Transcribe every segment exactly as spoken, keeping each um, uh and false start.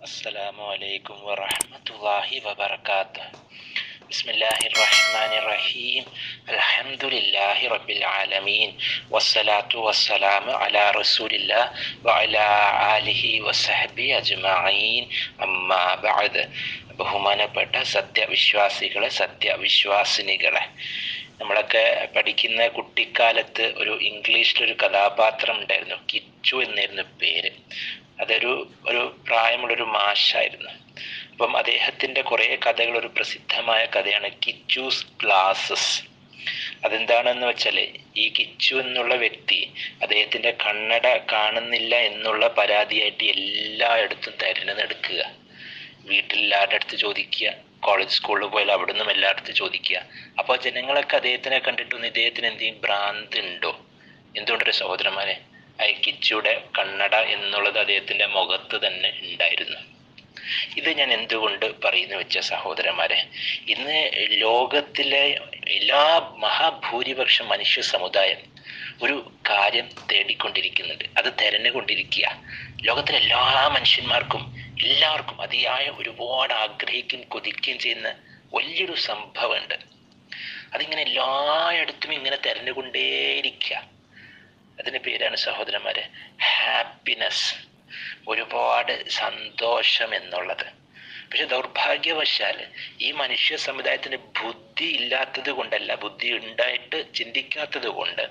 അസ്സലാമു അലൈക്കും വറഹ്മത്തുള്ളാഹി വബറകാതുഹു. ബിസ്മില്ലാഹിർ റഹ്മാനിർ റഹീം. അൽഹംദുലില്ലാഹി റബ്ബിൽ ആലമീൻ. വസ്സലാത്തു വസ്സലാമു അലാ റസൂലില്ലാഹ് വഅലാ ആലിഹി വസഹ്ബിഹി അജ്മഈൻ. അമ്മാ ബഅദ്. ബഹുമാനപ്പെട്ട സത്യവിശ്വാസികളെ, സത്യവിശ്വാസിനികളെ, നമ്മളൊക്കെ പഠിക്കുന്ന കുട്ടിക്കാലത്ത് ഒരു ഇംഗ്ലീഷിലൊരു കഥാപാത്രം ഉണ്ടായിരുന്നു. കിച്ചു എന്നായിരുന്നു പേര്. അതൊരു ഒരു പ്രായമുള്ളൊരു മാഷായിരുന്നു. അപ്പം അദ്ദേഹത്തിൻ്റെ കുറേ കഥകൾ, ഒരു പ്രസിദ്ധമായ കഥയാണ് കിച്ചൂസ് ഗ്ലാസസ്. അതെന്താണെന്ന് വെച്ചാൽ, ഈ കിച്ചു എന്നുള്ള വ്യക്തി അദ്ദേഹത്തിൻ്റെ കണ്ണട കാണുന്നില്ല എന്നുള്ള പരാതിയായിട്ട് എല്ലായിടത്തും തിരഞ്ഞെടുക്കുക. വീട്ടിലെല്ലാവരുടെ അടുത്ത് ചോദിക്കുക, കോളേജ് സ്കൂളിൽ പോയാൽ അവിടെ നിന്നും എല്ലായിടത്തും ചോദിക്കുക. അപ്പോൾ ജനങ്ങളൊക്കെ അദ്ദേഹത്തിനെ കണ്ടിട്ടൊന്ന് ഇദ്ദേഹത്തിന് എന്തെങ്കിലും ഭ്രാന്ത് ഉണ്ടോ? എന്തുകൊണ്ടൊരു സഹോദരന്മാരെ, ആ കിച്ചുയുടെ കണ്ണട എന്നുള്ളത് അദ്ദേഹത്തിൻ്റെ മുഖത്ത് തന്നെ ഉണ്ടായിരുന്നു. ഇത് ഞാൻ എന്തുകൊണ്ട് പറയുന്നു വെച്ച സഹോദരന്മാരെ, ഇന്ന് ലോകത്തിലെ എല്ലാ മഹാഭൂരിപക്ഷം മനുഷ്യ സമുദായം ഒരു കാര്യം തേടിക്കൊണ്ടിരിക്കുന്നുണ്ട്, അത് തിരഞ്ഞുകൊണ്ടിരിക്കുക. ലോകത്തിലെ എല്ലാ മനുഷ്യന്മാർക്കും എല്ലാവർക്കും അതിയായ ഒരുപാട് ആഗ്രഹിക്കുകയും കൊതിക്കുകയും ചെയ്യുന്ന വലിയൊരു സംഭവമുണ്ട്. അതിങ്ങനെ എല്ലായിടത്തും ഇങ്ങനെ തിരഞ്ഞുകൊണ്ടേയിരിക്കുക. അതിൻ്റെ പേരാണ് സഹോദരന്മാരെ ഹാപ്പിനെസ്, ഒരുപാട് സന്തോഷം എന്നുള്ളത്. പക്ഷെ ദൗർഭാഗ്യവശാൽ ഈ മനുഷ്യ സമുദായത്തിന് ബുദ്ധി ഇല്ലാത്തത് കൊണ്ടല്ല, ബുദ്ധി ഉണ്ടായിട്ട് ചിന്തിക്കാത്തത് കൊണ്ട്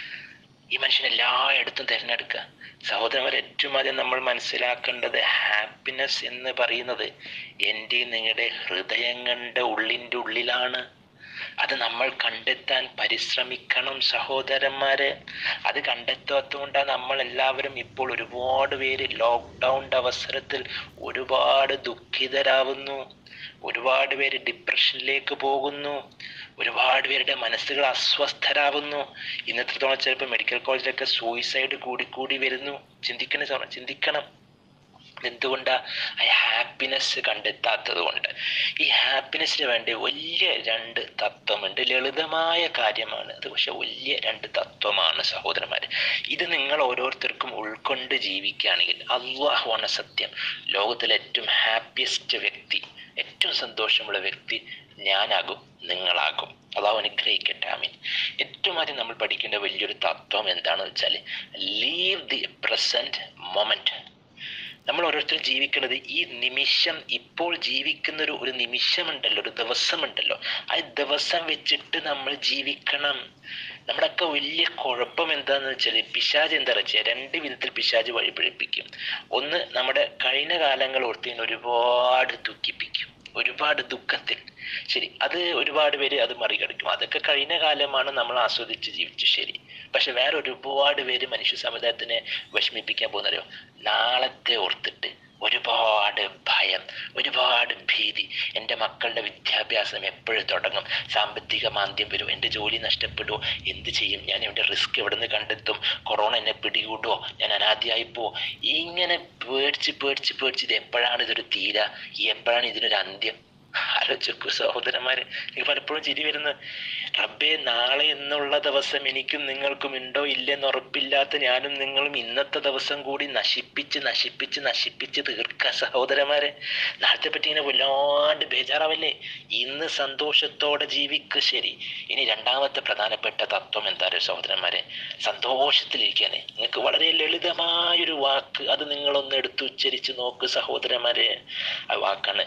ഈ മനുഷ്യൻ എല്ലായിടത്തും തിരഞ്ഞെടുക്കുക. സഹോദരന്മാർ, ഏറ്റവും ആദ്യം നമ്മൾ മനസ്സിലാക്കേണ്ടത്, ഹാപ്പിനെസ് എന്ന് പറയുന്നത് എൻ്റെ നിങ്ങളുടെ ഹൃദയങ്ങളുടെ ഉള്ളിൻ്റെ ഉള്ളിലാണ്. അത് നമ്മൾ കണ്ടെത്താൻ പരിശ്രമിക്കണം സഹോദരന്മാരെ. അത് കണ്ടെത്താത്തതുകൊണ്ടാണ് നമ്മൾ എല്ലാവരും ഇപ്പോൾ ഒരുപാട് പേര് ലോക്ക്ഡൗണിൻ്റെ അവസരത്തിൽ ഒരുപാട് ദുഃഖിതരാവുന്നു, ഒരുപാട് പേര് ഡിപ്രഷനിലേക്ക് പോകുന്നു, ഒരുപാട് പേരുടെ മനസ്സുകൾ അസ്വസ്ഥരാകുന്നു. ഇന്നത്രത്തോളം ചിലപ്പോൾ മെഡിക്കൽ കോളേജിലൊക്കെ സൂയിസൈഡ് കൂടിക്കൂടി വരുന്നു. ചിന്തിക്കണം ചിന്തിക്കണം എന്തുകൊണ്ടാ? ആ ഹാപ്പിനെസ് കണ്ടെത്താത്തത് കൊണ്ട്. ഈ ഹാപ്പിനെസ്സിന് വേണ്ടി വലിയ രണ്ട് തത്വമുണ്ട്. ലളിതമായ കാര്യമാണ് അത്, പക്ഷെ വലിയ രണ്ട് തത്വമാണ് സഹോദരന്മാർ. ഇത് നിങ്ങൾ ഓരോരുത്തർക്കും ഉൾക്കൊണ്ട് ജീവിക്കുകയാണെങ്കിൽ അല്ലാഹുവാണ് സത്യം, ലോകത്തിലെ ഏറ്റവും ഹാപ്പിയസ്റ്റ് വ്യക്തി, ഏറ്റവും സന്തോഷമുള്ള വ്യക്തി ഞാനാകും, നിങ്ങളാകും. അല്ലാഹു അനുഗ്രഹിക്കട്ടെ, ആമീൻ. ഏറ്റവും ആദ്യം നമ്മൾ പഠിക്കേണ്ട വലിയൊരു തത്വം എന്താണെന്ന് വെച്ചാൽ, ലീവ് ദി പ്രസന്റ് മൊമെന്റ്. നമ്മൾ ഓരോരുത്തരും ജീവിക്കുന്നത് ഈ നിമിഷം, ഇപ്പോൾ ജീവിക്കുന്ന ഒരു ഒരു നിമിഷമുണ്ടല്ലോ, ഒരു ദിവസമുണ്ടല്ലോ, ആ ദിവസം വെച്ചിട്ട് നമ്മൾ ജീവിക്കണം. നമ്മുടെയൊക്കെ വലിയ കുഴപ്പം എന്താണെന്ന് വെച്ചാൽ, പിശാച് എന്താ വെച്ചാൽ രണ്ട് വിധത്തിൽ പിശാച് വഴിപിഴപ്പിക്കും. ഒന്ന്, നമ്മുടെ കഴിഞ്ഞ കാലങ്ങൾ ഓർത്ത് ഒരുപാട് ദുഃഖിപ്പിക്കും, ഒരുപാട് ദുഃഖത്തിൽ. ശരി, അത് ഒരുപാട് പേര് അത് മറികടക്കും. അതൊക്കെ കഴിഞ്ഞ കാലമാണ്, നമ്മൾ ആസ്വദിച്ച് ജീവിച്ചു, ശരി. പക്ഷെ വേറെ ഒരുപാട് പേര് മനുഷ്യ സമുദായത്തിനെ വിഷമിപ്പിക്കാൻ പോകുന്നവരോ, നാളത്തെ ഓർത്തിട്ട് ഒരുപാട് ഭയം, ഒരുപാട് ഭീതി. എൻ്റെ മക്കളുടെ വിദ്യാഭ്യാസം എപ്പോഴും തുടങ്ങും, സാമ്പത്തിക മാന്ദ്യം വരും, എൻ്റെ ജോലി നഷ്ടപ്പെടുമോ, എന്ത് ചെയ്യും ഞാൻ, എൻ്റെ റിസ്ക് എവിടെ നിന്ന് കണ്ടെത്തും, കൊറോണ എന്നെ പിടികൂടുമോ, ഞാൻ അനാഥയായിപ്പോ, ഇങ്ങനെ പേടിച്ച് പേടിച്ച് പേടിച്ച് ഇത് എപ്പോഴാണ് ഇതൊരു തീര, എപ്പോഴാണ് ഇതിനൊരു അന്ത്യം? ആലോചിക്കൂ സഹോദരന്മാരെ, എനിക്ക് പലപ്പോഴും ചിരി വരുന്നത്, റബ്ബേ, നാളെ എന്നുള്ള ദിവസം എനിക്കും നിങ്ങൾക്കും ഉണ്ടോ ഇല്ലെന്ന് ഉറപ്പില്ലാത്ത ഞാനും നിങ്ങളും ഇന്നത്തെ ദിവസം കൂടി നശിപ്പിച്ച് നശിപ്പിച്ച് നശിപ്പിച്ച് തീർക്കുക സഹോദരന്മാരെ. നാളത്തെ പറ്റി ഇങ്ങനെ വല്ലാണ്ട് ബേജാറാവല്ലേ? ഇന്ന് സന്തോഷത്തോടെ ജീവിക്കുക. ശരി, ഇനി രണ്ടാമത്തെ പ്രധാനപ്പെട്ട തത്വം എന്താ സഹോദരന്മാരെ? സന്തോഷത്തിലിരിക്കാന്. നിങ്ങൾക്ക് വളരെ ലളിതമായൊരു വാക്ക്, അത് നിങ്ങളൊന്ന് എടുത്ത് ഉച്ചരിച്ച് നോക്ക് സഹോദരന്മാരെ. ആ വാക്കാണ്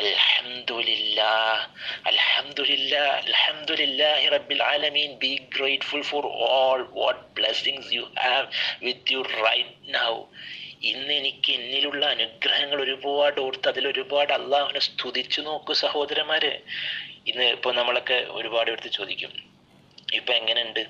അൽഹംദുലില്ലാഹ്. അൽഹംദുലില്ലാഹ്, അൽഹംദുലില്ലാഹി റബ്ബിൽ ആലമീൻ. Be grateful for all what blessings you have with you right now. ഇന്ന് എനിക്ക് എന്നിലുള്ള അനുഗ്രഹങ്ങൾ ഒരുപാട് ഓർത്ത് അതിലൊരുപാട് അള്ളാഹുവിനെ സ്തുതിച്ചു നോക്കൂ സഹോദരന്മാര്. ഇന്ന് ഇപ്പൊ നമ്മളൊക്കെ ഒരുപാട് എടുത്ത് ചോദിക്കും, ഇപ്പൊ എങ്ങനെയുണ്ട്?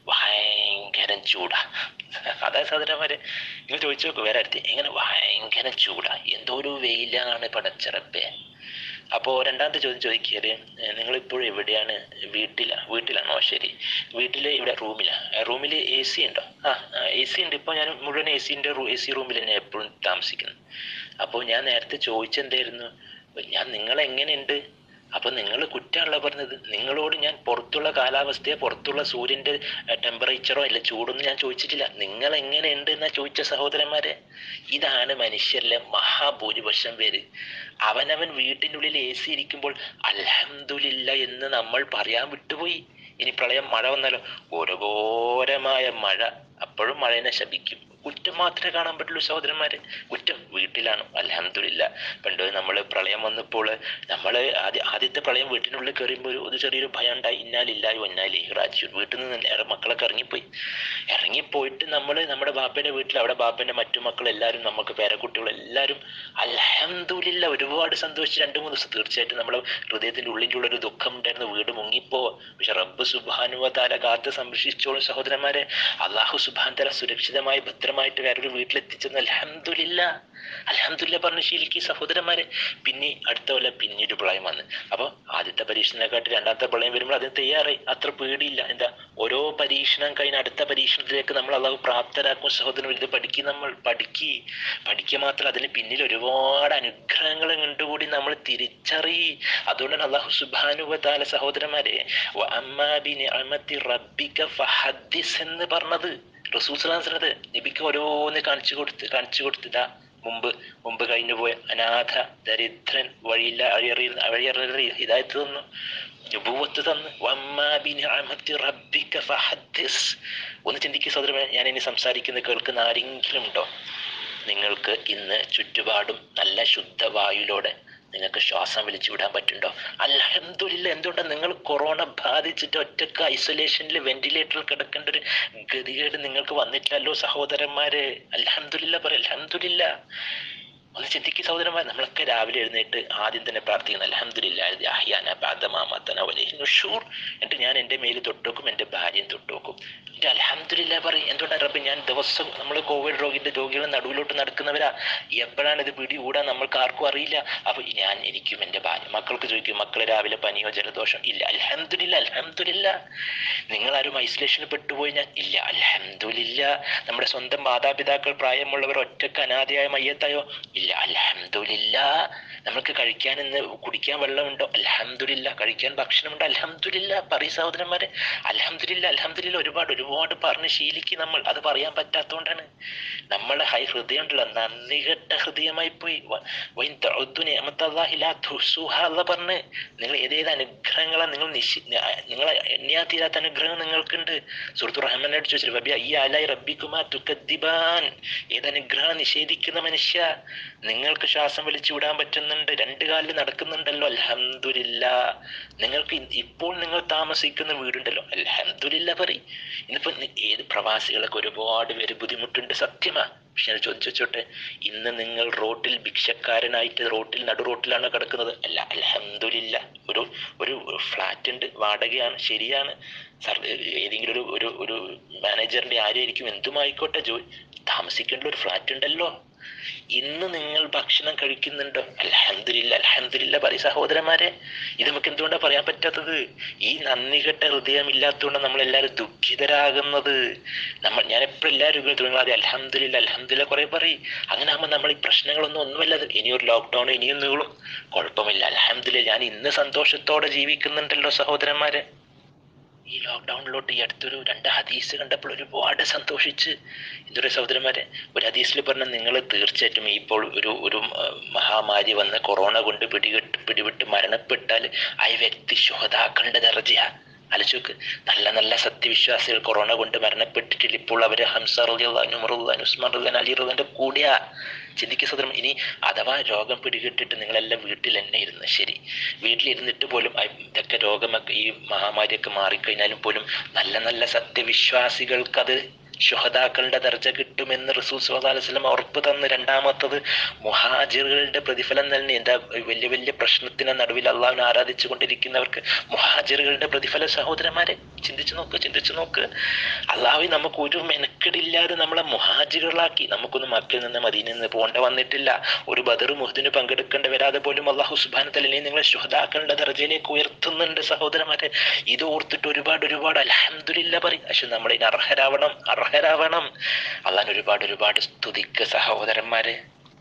ഭയങ്കര ചൂടാ. അതായത് സഹോദരന്മാരെ, നിങ്ങൾ ചോദിച്ചു നോക്കൂ വേറെ അടുത്ത്, എങ്ങനെ ഭയങ്കര ചൂടാ, എന്തോ ഒരു വെയിലാണ് പടച്ചറപ്പേ. അപ്പോൾ രണ്ടാമത്തെ ചോദ്യം ചോദിക്കല്, നിങ്ങളിപ്പോഴും എവിടെയാണ്? വീട്ടിലാ വീട്ടിലാണോ? ശരി, വീട്ടിൽ ഇവിടെ റൂമിലാണ്. റൂമിൽ എ സി ഉണ്ടോ? ആ എ സി ഉണ്ട്. ഇപ്പോൾ ഞാൻ മുഴുവൻ എ സിൻ്റെ എ സി റൂമിൽ തന്നെ എപ്പോഴും താമസിക്കുന്നത്. അപ്പോൾ ഞാൻ നേരത്തെ ചോദിച്ചെന്തായിരുന്നു, ഞാൻ നിങ്ങളെങ്ങനെയുണ്ട്, അപ്പൊ നിങ്ങൾ കുറ്റമല്ല പറഞ്ഞത്. നിങ്ങളോട് ഞാൻ പുറത്തുള്ള കാലാവസ്ഥയോ പുറത്തുള്ള സൂര്യന്റെ ടെമ്പറേച്ചറോ അല്ല ചൂടൊന്നും ഞാൻ ചോദിച്ചിട്ടില്ല. നിങ്ങൾ എങ്ങനെയുണ്ട് എന്നാ ചോദിച്ച സഹോദരന്മാരെ. ഇതാണ് മനുഷ്യരിലെ മഹാഭൂരിപക്ഷം പേര്. അവനവൻ വീട്ടിനുള്ളിൽ എ സി ഇരിക്കുമ്പോൾ അൽഹംദുലില്ല എന്ന് നമ്മൾ പറയാൻ വിട്ടുപോയി. ഇനി പ്രളയം മഴ വന്നാലോ, ഘോരഘോരമായ മഴ, അപ്പോഴും മഴേനെ ശപിക്കും. കുറ്റം മാത്രമേ കാണാൻ പറ്റുള്ളൂ സഹോദരന്മാരെ. കുറ്റം വീട്ടിലാണ്. അൽഹംദുലില്ല. പണ്ട് നമ്മൾ പ്രളയം വന്നപ്പോൾ നമ്മൾ ആദ്യ ആദ്യത്തെ പ്രളയം വീട്ടിനുള്ളിൽ കയറിയുമ്പോൾ ഒരു ചെറിയൊരു ഭയം ഉണ്ടായി. ഇന്നാലില്ലാഹി വ ഇന്നാ ഇലൈഹി റാജിഊൻ. വീട്ടിൽ നിന്ന് മക്കളൊക്കെ ഇറങ്ങിപ്പോയി. ഇറങ്ങിപ്പോയിട്ട് നമ്മൾ നമ്മുടെ ബാപ്പന്റെ വീട്ടിൽ, അവിടെ ബാപ്പന്റെ മറ്റു മക്കൾ എല്ലാവരും, നമുക്ക് പേരക്കുട്ടികൾ എല്ലാവരും അൽഹംദുലില്ല ഒരുപാട് സന്തോഷിച്ച് രണ്ടു മൂന്ന് ദിവസം. തീർച്ചയായിട്ടും നമ്മുടെ ഹൃദയത്തിന്റെ ഉള്ളിൻ്റെ ഉള്ള ഒരു ദുഃഖം ഉണ്ടായിരുന്നു, വീട് മുങ്ങിപ്പോ. പക്ഷെ റബ്ബ് സുബ്ഹാനഹു വ തആല കാത്ത് സംരക്ഷിച്ചോളും സഹോദരന്മാരെ. അല്ലാഹു സുബ്ഹാനഹു വ തആല സുരക്ഷിതമായി ഭദ്രമായിട്ട് വേറൊരു വീട്ടിലെത്തിച്ചെന്ന് അൽഹംദുലില്ല. അൽഹംദുലില്ല പറഞ്ഞ് ശീലിക്ക് സഹോദരന്മാരെ. പിന്നെ അടുത്ത കൊല്ലം പിന്നീട് പ്രളയം വന്ന്. അപ്പൊ ആദ്യത്തെ പരീക്ഷണത്തെക്കാട്ടി രണ്ടാമത്തെ പ്രളയം വരുമ്പോൾ അതിന് തയ്യാറായി. അത്ര പേടിയില്ല. എന്താ, ഓരോ പരീക്ഷണം കഴിഞ്ഞ് അടുത്ത പരീക്ഷണത്തിലേക്ക് നമ്മൾ അല്ലാഹു പ്രാപ്തരാക്കും സഹോദരൻ. ഇത് പഠിക്കും, നമ്മൾ പഠിക്കി പഠിക്കുക മാത്രം, അതിന് പിന്നിൽ ഒരുപാട് അനുഗ്രഹങ്ങൾ കണ്ടുകൂടി നമ്മൾ തിരിച്ചറിയി. അതുകൊണ്ടാണ് അല്ലാഹു സുബ്ഹാനഹു വ തആല സഹോദരന്മാരെ വഅമ്മാ ബിനിഅമതി റബ്ബിക ഫഹദ്ദിസ് എന്ന് പറഞ്ഞത്. റസൂൽ സ്വല്ലല്ലാഹു അലൈഹി വസല്ലം നബിക്ക് ഓരോന്ന് കാണിച്ചു കൊടുത്ത് കാണിച്ചു കൊടുത്തതാ. മുമ്പ് മുമ്പ് കഴിഞ്ഞു പോയ അനാഥ, ദരിദ്രൻ, വഴിയില്ല വഴിയറിയുന്ന വഴിയറിയ ഹിദായത്ത് തന്നു, നുബുവത്ത് തന്നു. വഅമ്മാ ബിനിഅമതി റബ്ബിക ഫഹദ്ദിസ്. ഒന്ന് ചിന്തിക്കുക സഹോദരൻ. ഞാൻ ഇനി സംസാരിക്കുന്നത് കേൾക്കുന്ന ആരെങ്കിലും ഉണ്ടോ? നിങ്ങൾക്ക് ഇന്ന് ചുറ്റുപാടും നല്ല ശുദ്ധവായുവിലൂടെ നിങ്ങൾക്ക് ശ്വാസം വലിച്ചു വിടാൻ പറ്റുന്നുണ്ടോ? അൽഹംദുലില്ല. എന്തുകൊണ്ടാണ്? നിങ്ങൾ കൊറോണ ബാധിച്ചിട്ട് ഒറ്റക്ക് ഐസൊലേഷനിൽ വെന്റിലേറ്ററിൽ കിടക്കേണ്ട ഒരു ഗതികേട് നിങ്ങൾക്ക് വന്നിട്ടില്ലല്ലോ സഹോദരന്മാരെ. അൽഹംദുലില്ല പറ. അൽഹംദുലില്ല. ഒന്ന് ചിന്തിക്കുക സഹോദരന്മാർ. നമ്മളൊക്കെ രാവിലെ എഴുന്നേറ്റ് ആദ്യം തന്നെ പ്രാർത്ഥിക്കുന്നത് അൽഹംദുലില്ലാഹി അഹ്യാനാ ബഅദ മാ അമാതനാ വഇലൈഹി നുശൂർ. എന്നിട്ട് ഞാൻ എൻ്റെ മേല് തൊട്ടുവെക്കും, എൻ്റെ ഭാര്യയും തൊട്ടുവെക്കും. എൻ്റെ അൽഹംദുലില്ലാ പറയും. എന്തുകൊണ്ടാണ് റബ്ബ്? ഞാൻ ദിവസം, നമ്മൾ കോവിഡ് രോഗിന്റെ രോഗികളെ നടുവിലോട്ട് നടക്കുന്നവരാ. എപ്പോഴാണ് ഇത് പിടികൂടാൻ നമ്മൾക്ക് ആർക്കും അറിയില്ല. അപ്പൊ ഞാൻ എനിക്കും എൻ്റെ ഭാര്യ, മക്കൾക്ക് ചോദിക്കും, മക്കളെ രാവിലെ പനിയോ ജലദോഷം? ഇല്ല. അൽഹംദുലില്ല. അൽഹംദുലില്ല. നിങ്ങളാരും ഐസൊലേഷനിൽ പെട്ടുപോയി? ഞാൻ ഇല്ല. അൽഹംദുലില്ല. നമ്മുടെ സ്വന്തം മാതാപിതാക്കൾ, പ്രായമുള്ളവർ ഒറ്റക്ക് അനാഥയായ മയ്യത്തായോ? ഇല്ല. അൽഹംദുലില്ല. നമുക്ക് കഴിക്കാൻ ഇന്ന് കുടിക്കാൻ വെള്ളമുണ്ടോ? അൽഹംദുലില്ല. കഴിക്കാൻ ഭക്ഷണമുണ്ടോ? അൽഹംദുലില്ല. പറയ് സഹോദരന്മാരെ. അൽഹംദുലില്ല. അൽഹംദുലില്ല. ഒരുപാട് ഒരുപാട് പറഞ്ഞ് ശീലിക്ക് നമ്മൾ. അത് പറയാൻ പറ്റാത്തതുകൊണ്ടാണ്. നമ്മളെ ഹൈ ഹൃദയം ഉണ്ടല്ലോ, നന്ദി കെട്ട ഹൃദയമായി പോയി. പറഞ്ഞ് നിങ്ങൾ ഏതേത് അനുഗ്രഹങ്ങളാ നിങ്ങൾ നിശി നിങ്ങളെ എണ്ണിയാ തീരാത്ത അനുഗ്രഹം നിങ്ങൾക്കുണ്ട്. സൂറത്തുർ റഹ്മാനോട് ചോദിച്ചു, റബ്ബി അയ്യ അലൈ റബ്ബിക്കുമാ തുകദ്ദിബാൻ. ഏതനുഗ്രഹം നിഷേധിക്കുന്ന മനുഷ്യ, നിങ്ങൾക്ക് ശ്വാസം വലിച്ചു വിടാൻ പറ്റുന്നുണ്ട്, രണ്ട് കാലിൽ നടക്കുന്നുണ്ടല്ലോ, അൽഹംദുലില്ലാ. നിങ്ങൾക്ക് ഇപ്പോൾ നിങ്ങൾ താമസിക്കുന്ന വീടുണ്ടല്ലോ, അൽഹംദുലില്ലാ പറയും. ഇന്നിപ്പോ ഏത് പ്രവാസികളൊക്കെ ഒരുപാട് പേര് ബുദ്ധിമുട്ടുണ്ട്, സത്യമാ. പക്ഷെ ഞാൻ ചോദിച്ചോട്ടെ, ഇന്ന് നിങ്ങൾ റോട്ടിൽ ഭിക്ഷക്കാരനായിട്ട് റോട്ടിൽ നടു റോട്ടിലാണ് കിടക്കുന്നത്? അല്ല. അൽഹംദുലില്ലാ. ഒരു ഒരു ഫ്ലാറ്റ് ഉണ്ട്, വാടകയാണ്, ശരിയാണ്. ഏതെങ്കിലും ഒരു ഒരു ഒരു മാനേജറിന്റെ ആരെയായിരിക്കും, എന്തുമായിക്കോട്ടെ, ജോലി താമസിക്കേണ്ട ഒരു ഫ്ലാറ്റ് ഉണ്ടല്ലോ. ഇന്ന് നിങ്ങൾ ഭക്ഷണം കഴിക്കുന്നുണ്ടോ? അൽഹംദുലില്ലാ. അൽഹംദുലില്ലാ പറയ് സഹോദരന്മാരെ. ഇത് നമുക്ക് എന്തുകൊണ്ടാണ് പറയാൻ പറ്റാത്തത്? ഈ നന്ദി കെട്ട ഹൃദയം ഇല്ലാത്തതുകൊണ്ട് നമ്മൾ എല്ലാവരും ദുഃഖിതരാകുന്നത്. നമ്മൾ ഞാൻ എപ്പോഴും എല്ലാവരും നിങ്ങൾ ആദ്യം അൽഹംദുലില്ലാ അൽഹംദുലില്ലാ കുറെ പറയും. അങ്ങനെ ആകുമ്പോൾ നമ്മൾ ഈ പ്രശ്നങ്ങളൊന്നും ഒന്നുമല്ലത്. ഇനിയൊരു ലോക്ക്ഡൗൺ ഇനിയും നീളും, കുഴപ്പമില്ല. അൽഹംദുലില്ലാ. ഞാൻ ഇന്ന് സന്തോഷത്തോടെ ജീവിക്കുന്നുണ്ടല്ലോ സഹോദരന്മാരെ. ഈ ലോക്ക്ഡൗണിലോട്ട് ഈ അടുത്തൊരു രണ്ട് ഹദീസ് കണ്ടപ്പോൾ ഒരുപാട് സന്തോഷിച്ച്. എന്തൊരു സഹോദരന്മാരെ, ഒരു ഹദീസിൽ പറഞ്ഞ, നിങ്ങൾ തീർച്ചയായിട്ടും ഇപ്പോൾ ഒരു ഒരു മഹാമാരി വന്ന് കൊറോണ കൊണ്ട് പിടികെട്ട് പിടിവിട്ട് മരണപ്പെട്ടാൽ ആ വ്യക്തി ശുഹദാക്കളുടെ ദർജയാ. ആലോചിക്ക്. നല്ല നല്ല സത്യവിശ്വാസികൾ കൊറോണ കൊണ്ട് മരണപ്പെട്ടിട്ടില്ല, ഇപ്പോൾ അവര് ഹംസ റളിയല്ലാഹു അൻഹു, ഉമർ റളിയല്ലാഹു അൻഹു, ഉസ്മാൻ റളിയല്ലാഹു അൻഹു, അലി റളിയല്ലാഹു അൻഹുവിന്റെ കൂടെയാ. ചിന്തിക്കുക സഹോദരൻ. ഇനി അഥവാ രോഗം പിടികിട്ടിട്ട് നിങ്ങളെല്ലാം വീട്ടിൽ തന്നെ ഇരുന്ന്, ശരി, വീട്ടിലിരുന്നിട്ട് പോലും ഇതൊക്കെ രോഗമൊക്കെ ഈ മഹാമാരിയൊക്കെ മാറിക്കഴിഞ്ഞാലും പോലും നല്ല നല്ല സത്യവിശ്വാസികൾക്ക് അത് ശുഹദാക്കളുടെ ദർജ കിട്ടുമെന്ന് റസൂൽ സ്വല്ലല്ലാഹു അലൈഹി വസല്ലം ഉറപ്പ് തന്ന്. രണ്ടാമത്തത്, മുഹാജിറുകളുടെ പ്രതിഫലം തന്നെ. എന്താ വലിയ വലിയ പ്രശ്നത്തിന് നടുവിൽ അള്ളാഹുവിനെ ആരാധിച്ചു കൊണ്ടിരിക്കുന്നവർക്ക് മുഹാജിറുകളുടെ പ്രതിഫലം. സഹോദരന്മാരെ ചിന്തിച്ചു നോക്ക്, ചിന്തിച്ചു നോക്ക്. അള്ളാഹു നമുക്ക് ഒരു മെനക്കെടില്ലാതെ നമ്മളെ മുഹാജിറുകളാക്കി. നമുക്കൊന്നും മക്കയിൽ നിന്ന് മദീനയിൽ നിന്ന് പോകേണ്ട വന്നിട്ടില്ല, ഒരു ബദർ മുഹ്ദിന് പങ്കെടുക്കേണ്ട വരാതെ പോലും അള്ളാഹു സുബ്ഹാനഹു വ തആല നിങ്ങളെ ശുഹദാക്കളുടെ ദർജയിലേക്ക് ഉയർത്തുന്നുണ്ട് സഹോദരന്മാരെ. ഇത് ഓർത്തിട്ട് ഒരുപാട് ഒരുപാട് അൽഹംദുലില്ലാ പറയും. പക്ഷെ നമ്മൾ ഇതിന് അർഹരാവണം, അർഹരാവണം. അള്ളാഹുവിനെ ഒരുപാട് ഒരുപാട് സ്തുതിക്ക് സഹോദരന്മാരെ.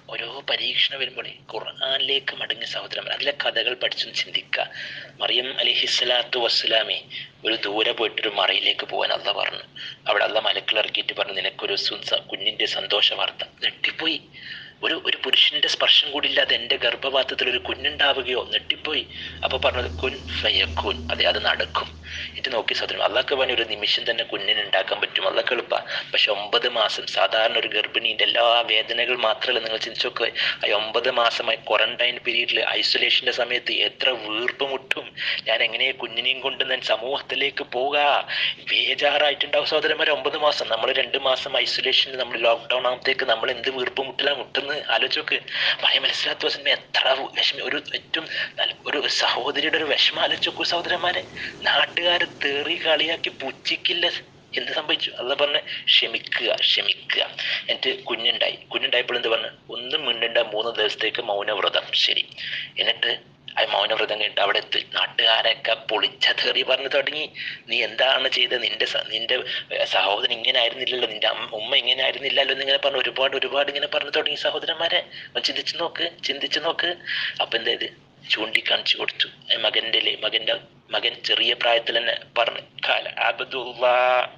ഓരോ പരീക്ഷണം വരുമ്പോഴേ ഖുർആനിലേക്ക് മടങ്ങിയ സഹോദരന്മാർ അതിലെ കഥകൾ പഠിച്ചൊന്ന് ചിന്തിക്കുക. മറിയം അലൈഹിസ്സലാത്തു വസ്സലാമെ ഒരു ദൂരെ പോയിട്ടൊരു മറയിലേക്ക് പോകാൻ അള്ളാഹ് പറഞ്ഞു. അവിടെ അള്ളാഹ് മലക്കുകൾ ഇറക്കിയിട്ട് പറഞ്ഞു, നിനക്കൊരു കുഞ്ഞിന്റെ സന്തോഷ വാർത്ത. ഞെട്ടിപ്പോയി. ഒരു ഒരു പുരുഷന്റെ സ്പർശം കൂടി ഇല്ലാതെ എൻ്റെ ഗർഭപാത്രത്തിൽ ഒരു കുഞ്ഞുണ്ടാവുകയോ? ഞെട്ടിപ്പോയി. അപ്പൊ പറഞ്ഞത് കുൻ ഫയക്കുൻ, അതെ അത് നടക്കും. ഇത് നോക്കി സഹോദരൻ, അള്ളാഹ്ക്ക് പറഞ്ഞ ഒരു നിമിഷം തന്നെ കുഞ്ഞിനെ ഉണ്ടാക്കാൻ പറ്റും, അള്ളാഹ്ക്ക് എളുപ്പ. പക്ഷെ ഒമ്പത് മാസം സാധാരണ ഒരു ഗർഭിണീൻ്റെ എല്ലാ വേദനകൾ മാത്രമല്ല, നിങ്ങൾ ചിന്തിച്ചു നോക്കുക. ആ ഒമ്പത് മാസമായി ക്വാറന്റൈൻ പീരീഡിൽ ഐസൊലേഷന്റെ സമയത്ത് എത്ര വീർപ്പ് മുട്ടും. ഞാൻ എങ്ങനെ കുഞ്ഞിനെയും കൊണ്ട് ഞാൻ സമൂഹത്തിലേക്ക് പോകാ? ബേജാറായിട്ടുണ്ടാവും സഹോദരന്മാരെ. ഒമ്പത് മാസം നമ്മൾ രണ്ട് മാസം ഐസൊലേഷനിൽ നമ്മൾ ലോക്ക്ഡൗൺ ആകുമ്പോഴത്തേക്ക് നമ്മൾ എന്ത് വീർപ്പ് മുട്ടിലാണ് മുട്ടുന്നത് ആലോചിച്ചോക്ക്. മറിയം അലൈഹിസ്സലാത്തു വസ്സലാം എത്ര വിഷമം, ഒരു ഏറ്റവും ഒരു സഹോദരിയുടെ ഒരു വിഷമം ആലോചിച്ചോക്കൂ സഹോദരന്മാരെ. നാട്ടുകാരെ തെറി കളിയാക്കി പുച്ഛിക്കില്ല. എന്ത് സംഭവിച്ചു? അള്ളാഹ് പറഞ്ഞ ക്ഷമിക്കുക ക്ഷമിക്കുക. എന്നിട്ട് കുഞ്ഞുണ്ടായി. കുഞ്ഞുണ്ടായപ്പോൾ എന്ത് പറഞ്ഞു? ഒന്നും മിണ്ടണ്ട, മൂന്ന് ദിവസത്തേക്ക് മൗനവ്രതം. ശരി. എന്നിട്ട് ആ മൗനവ്രതം കഴിഞ്ഞിട്ട് അവിടെ എത്തി. നാട്ടുകാരൊക്കെ പൊളിച്ച തെറി പറഞ്ഞു തുടങ്ങി. നീ എന്താണ് ചെയ്തത്? നിന്റെ നിന്റെ സഹോദരൻ ഇങ്ങനെ ആയിരുന്നില്ലല്ലോ, നിന്റെ അമ്മ ഉമ്മ ഇങ്ങനെ ആയിരുന്നില്ലല്ലോ എന്നിങ്ങനെ പറഞ്ഞു ഒരുപാട് ഒരുപാട് ഇങ്ങനെ പറഞ്ഞു തുടങ്ങി സഹോദരന്മാരെ. ചിന്തിച്ചു നോക്ക് ചിന്തിച്ചു നോക്ക്. അപ്പൊ എന്തായത്? ചൂണ്ടിക്കാണിച്ചു കൊടുത്തു. മകന്റെ മകന്റെ മകൻ ചെറിയ പ്രായത്തിൽ തന്നെ പറഞ്ഞു കാല അബ്ദുല്ലാ.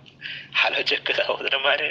ആലോചിക്ക സഹോദരന്മാരെ,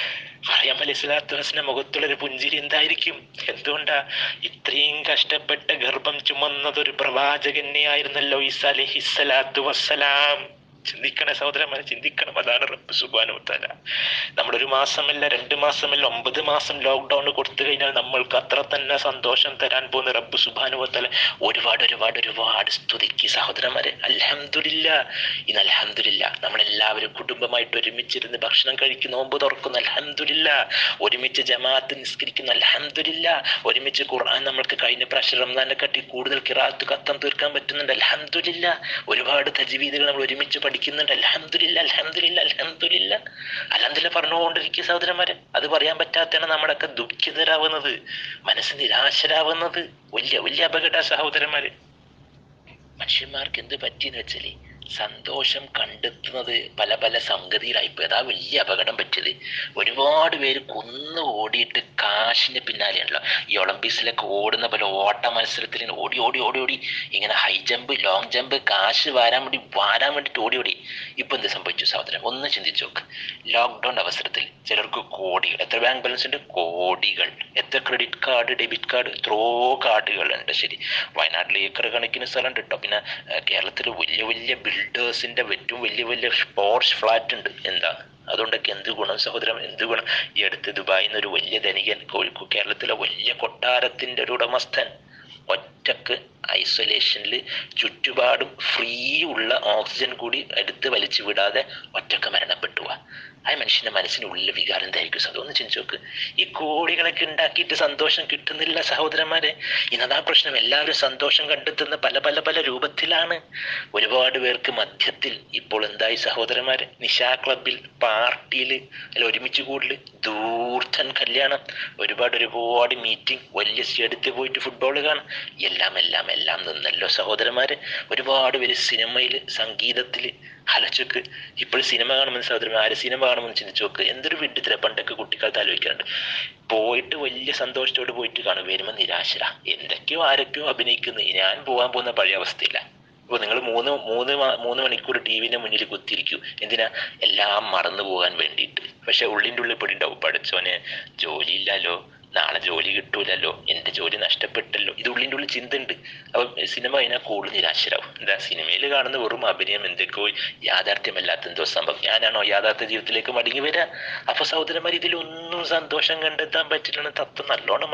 മറിയം അലൈഹിസ്സലാത്തു വസ്സലാം മുഖത്തുള്ളൊരു പുഞ്ചിരി എന്തായിരിക്കും? എന്തുകൊണ്ടാ? ഇത്രയും കഷ്ടപ്പെട്ട ഗർഭം ചുമന്നതൊരു പ്രവാചകനെ ആയിരുന്നല്ലോ ഈസാ അലൈഹിസ്സലാത്തു വസ്സലാം. ചിന്തിക്കണേ സഹോദരന്മാരെ, ചിന്തിക്കണം. അതാണ് റബ്ബ് സുബ്ഹാനഹു വ തആല നമ്മളൊരു മാസമല്ല രണ്ട് മാസമല്ല ഒമ്പത് മാസം ലോക്ക്ഡൗൺ കൊടുത്തു കഴിഞ്ഞാൽ നമ്മൾക്ക് അത്ര തന്നെ സന്തോഷം തരാൻ പോകുന്ന റബ്ബ് സുബ്ഹാനഹു വ തആല ഒരുപാട് ഒരുപാട് ഒരുപാട് സ്തുതിക്ക് സഹോദരന്മാരെ. അൽഹംദുലില്ലാ. ഇന്ന് അൽഹംദുലില്ലാ നമ്മളെല്ലാവരും കുടുംബമായിട്ട് ഒരുമിച്ചിരുന്ന് ഭക്ഷണം കഴിക്കുന്നു, നോമ്പ് തുറക്കുന്നു, അൽഹംദുലില്ലാ. ഒരുമിച്ച് ജമാഅത്ത് നിസ്കരിക്കുന്നു, അൽഹംദുലില്ലാ. ഒരുമിച്ച് ഖുർആൻ നമ്മൾക്ക് കഴിഞ്ഞ പ്രാവശ്യം റമദാനെ കാട്ടി കൂടുതൽ ഖിറാഅത്ത് ഖത്തം തീർക്കാൻ പറ്റുന്നുണ്ട്, അൽഹംദുലില്ലാ. ഒരുപാട് തജ്വീദുകൾ നമ്മൾ ഒരുമിച്ച് പഠിക്കുന്നുണ്ട്, അൽഹംദുലില്ലാ അൽഹംദുലില്ലാ അൽഹംദുലില്ലാ. അൽഹംദുലില്ലാ പറഞ്ഞുകൊണ്ടിരിക്കുക സഹോദരന്മാരെ. അത് പറയാൻ പറ്റാത്തതാണ് നമ്മളൊക്കെ ദുഃഖിതരാവുന്നത്, മനസ്സ് നിരാശരാവുന്നത്. വലിയ വലിയ അപകട സഹോദരന്മാര്. മനുഷ്യന്മാർക്ക് എന്ത് പറ്റിയെന്ന് വെച്ചാല് സന്തോഷം കണ്ടെത്തുന്നത് പല പല സംഗതിയിലായിപ്പോയി. അതാ വലിയ അപകടം പറ്റിയത്. ഒരുപാട് പേര് കൊന്നു ഓടിയിട്ട് കാശിന്റെ പിന്നാലെയാണല്ലോ. ഈ ഒളിമ്പിക്സിലൊക്കെ ഓടുന്ന പോലെ ഓട്ട മത്സരത്തിൽ ഓടി ഓടി ഓടി ഓടി ഇങ്ങനെ ഹൈ ജമ്പ് ലോങ് ജമ്പ് കാശ് വാരാൻ വേണ്ടി വാരാൻ വേണ്ടിയിട്ട് ഓടി ഓടി. ഇപ്പൊ എന്ത് സംഭവിച്ചു സഹോദരൻ? ഒന്ന് ചിന്തിച്ചു നോക്ക്. ലോക്ക്ഡൗൺ അവസരത്തിൽ ചിലർക്ക് കോടികൾ, എത്ര ബാങ്ക് ബാലൻസ് ഉണ്ട്? കോടികൾ. എത്ര ക്രെഡിറ്റ് കാർഡ് ഡെബിറ്റ് കാർഡ്? എത്രയോ കാർഡുകൾ ഉണ്ട്. ശരി. വയനാട്ടിൽ ഏക്കർ കണക്കിന് സ്ഥലം ഉണ്ട് കേട്ടോ. പിന്നെ കേരളത്തിൽ വലിയ വലിയ ബിൽഡേഴ്സിന്റെ ഏറ്റവും വലിയ വലിയ പോർഷ് ഫ്ലാറ്റ് ഉണ്ട്. എന്താ അതുകൊണ്ടൊക്കെ എന്ത് ഗുണം സഹോദരം, എന്ത് ഗുണം? ഈ അടുത്ത് ദുബായിൽ നിന്ന് ഒരു വലിയ ധനികൻ, കോഴിക്കോട് കേരളത്തിലെ വലിയ കൊട്ടാരത്തിന്റെ ഒരു ഉടമസ്ഥൻ ഒറ്റക്ക് ഐസൊലേഷനിൽ ചുറ്റുപാടും ഫ്രീ ഉള്ള ഓക്സിജൻ കൂടി എടുത്ത് വലിച്ചു വിടാതെ ഒറ്റക്ക് മരണപ്പെട്ടു. ആ മനുഷ്യന്റെ മനസ്സിനുള്ളിലെ വികാരം എന്തായിരിക്കും? അതൊന്ന് ചിന്തിച്ചു നോക്ക്. ഈ കോടികളൊക്കെ ഉണ്ടാക്കിയിട്ട് സന്തോഷം കിട്ടുന്നില്ല സഹോദരന്മാരെ. ഇന്നതാ പ്രശ്നം. എല്ലാവരും സന്തോഷം കണ്ടെത്തുന്ന പല പല പല രൂപത്തിലാണ്. ഒരുപാട് പേർക്ക് മദ്യത്തിൽ ഇപ്പോൾ എന്തായി സഹോദരന്മാരെ? നിശാ ക്ലബിൽ, പാർട്ടിയില്, അല്ല ഒരുമിച്ച് കൂടല്, ദൂർത്തൻ കല്യാണം, ഒരുപാട് ഒരുപാട് മീറ്റിംഗ്, വലിയ സ്റ്റേഡിയത്തിൽ പോയിട്ട് ഫുട്ബോൾ കാണാം. എല്ലാം എല്ലാം എല്ലാം നിന്നല്ലോ സഹോദരന്മാരെ. ഒരുപാട് പേര് സിനിമയില്, സംഗീതത്തില്. ആലോചിക്ക്. ഇപ്പോൾ സിനിമ കാണുമെന്ന് സഹോദരൻ, ആര് സിനിമ കാണുമെന്ന് ചിന്തിച്ചു നോക്ക്. എന്തൊരു വിഡിത്തര. പണ്ടൊക്കെ കുട്ടിക്കാലത്ത് ആലോചിക്കാറുണ്ട്. പോയിട്ട് വലിയ സന്തോഷത്തോട് പോയിട്ട് കാണും, വരുമ്പോൾ നിരാശ. എന്തൊക്കെയോ ആരൊക്കെയോ അഭിനയിക്കുന്നു. ഞാൻ പോകാൻ പോകുന്ന പഴയ അവസ്ഥയില്ല. ഇപ്പൊ നിങ്ങൾ മൂന്ന് മൂന്ന് മൂന്ന് മണിക്കൂർ ടി വിന്റെ മുന്നിൽ കുത്തിരിക്കൂ. എന്തിനാ? എല്ലാം മറന്നു പോകാൻ വേണ്ടിയിട്ട്. പക്ഷെ ഉള്ളിൻ്റെ ഉള്ളിൽ പെടിണ്ടാവും, പഠിച്ചോനെ ജോലിയില്ലല്ലോ, നാളെ ജോലി കിട്ടൂലല്ലോ, എൻ്റെ ജോലി നഷ്ടപ്പെട്ടല്ലോ. ഇത് ഉള്ളിൻ്റെ ഉള്ളിൽ ചിന്ത ഉണ്ട്. അപ്പൊ സിനിമ കഴിഞ്ഞാൽ കൂടുതൽ നിരാശരാവും. എന്താ? സിനിമയിൽ കാണുന്ന വെറും അഭിനയം, എന്തൊക്കെയോ യാഥാർത്ഥ്യമല്ലാത്ത എന്തോ സംഭവം. ഞാനാണോ യാഥാർത്ഥ്യ ജീവിതത്തിലേക്ക് മടങ്ങി വരിക? അപ്പൊ സഹോദരന്മാർ, ഇതിലൊന്നും സന്തോഷം കണ്ടെത്താൻ പറ്റില്ലെന്ന് തത്വം നല്ലോണം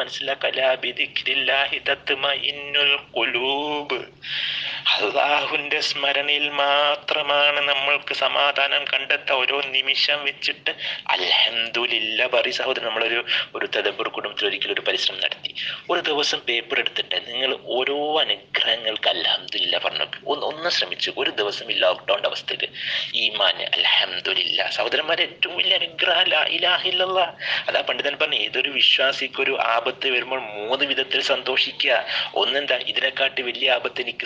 മനസ്സിലാക്കലാ. അള്ളാഹുവിന്റെ സ്മരണയിൽ മാത്രമാണ് നമ്മൾക്ക് സമാധാനം കണ്ടെത്താൻ. ഓരോ നിമിഷം വെച്ചിട്ട് അൽഹംദുലില്ലാ പറയ് സഹോദരൻ. നമ്മളൊരു ഒരു തദബ്ബുർ കുടുംബത്തിൽ ഒരിക്കലും ഒരു പരിശ്രമം നടത്തി. ഒരു ദിവസം പേപ്പർ എടുത്തിട്ട് നിങ്ങൾ ഓരോ അനുഗ്രഹങ്ങൾക്ക് അൽഹംദുലില്ലാ പറഞ്ഞു. ഒന്ന് ഒന്ന് ശ്രമിച്ചു. ഒരു ദിവസം ഈ ലോക്ക്ഡൗൺ അവസ്ഥയിൽ ഈമാൻ അൽഹംദുലില്ലാ. സഹോദരന്മാരെ, ഏറ്റവും വലിയ അനുഗ്രഹം ലാ ഇലാഹ ഇല്ലല്ലാഹ്. അതാ പണ്ഡിതൻ പറഞ്ഞു, ഏതൊരു വിശ്വാസിക്ക് ഒരു ആപത്ത് വരുമ്പോൾ മൂന്ന് വിധത്തിൽ സന്തോഷിക്കുക. ഒന്നെന്താ? ഇതിനെക്കാട്ടി വലിയ ആപത്ത് എനിക്ക് സംഭവിച്ചു